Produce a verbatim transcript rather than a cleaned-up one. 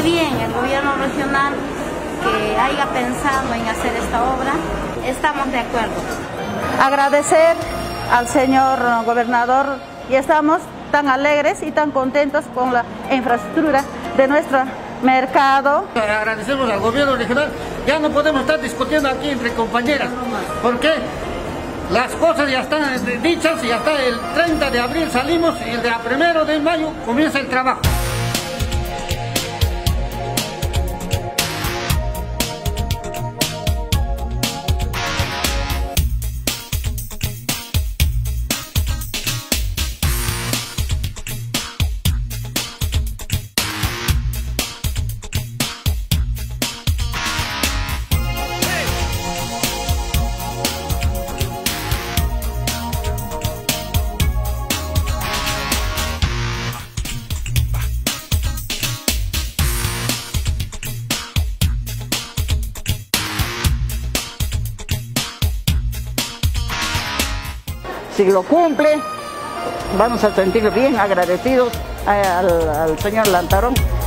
bien el gobierno regional que haya pensado en hacer esta obra. Estamos de acuerdo. Agradecer al señor gobernador y estamos tan alegres y tan contentos con la infraestructura de nuestro mercado. Agradecemos al gobierno regional. Ya no podemos estar discutiendo aquí entre compañeras, porque las cosas ya están dichas y hasta el treinta de abril salimos y el de primero de mayo comienza el trabajo. Si lo cumple, vamos a sentir bien agradecidos al, al señor Lantarón.